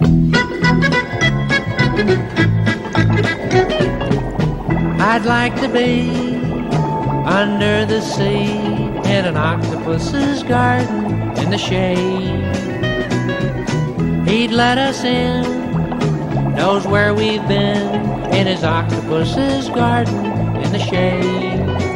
I'd like to be under the sea in an octopus's garden in the shade. He'd let us in, knows where we've been, in his octopus's garden in the shade.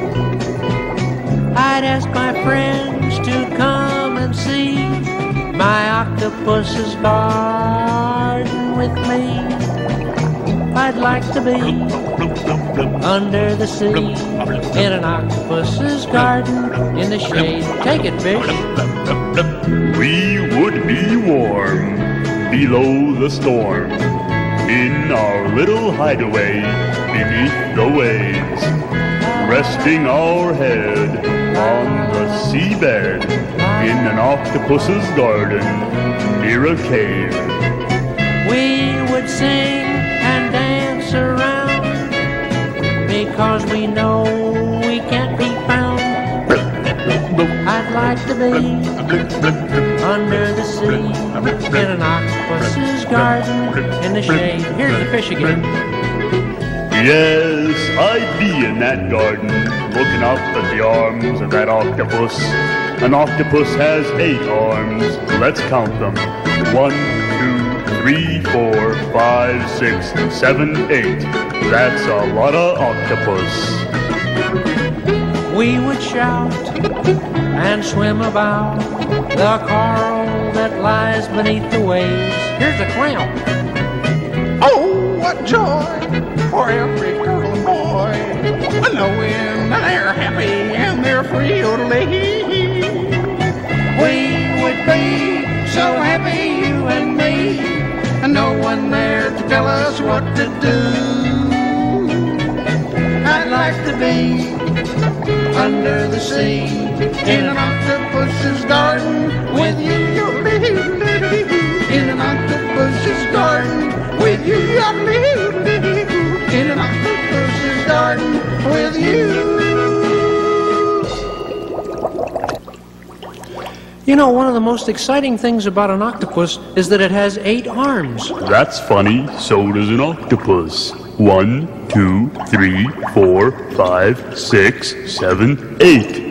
I'd ask my friends to come and see my octopus's garden with me. I'd like to be under the sea in an octopus's garden in the shade. Take it, fish. We would be warm below the storm in our little hideaway beneath the waves, resting our head on the seabed in an octopus's garden near a cave. We would sing and dance around because we know we can't be found. I'd like to be under the sea in an octopus's garden in the shade. Here's the fish again. Yes, I'd be in that garden, looking up at the arms of that octopus. An octopus has 8 arms. Let's count them. 1, 2, 3, 4, 5, 6, 7, 8. That's a lot of octopus. We would shout and swim about the coral that lies beneath the waves. Here's a clown. Oh, what joy for every girl and boy, knowing they're happy and they're free to live. We would be so happy, you and me, and no one there to tell us what to do. I'd like to be under the sea in an octopus's garden with you. In an octopus's garden with you. In an octopus's garden with you. You know, one of the most exciting things about an octopus is that it has 8 arms. That's funny. So does an octopus. 1, 2, 3, 4, 5, 6, 7, 8.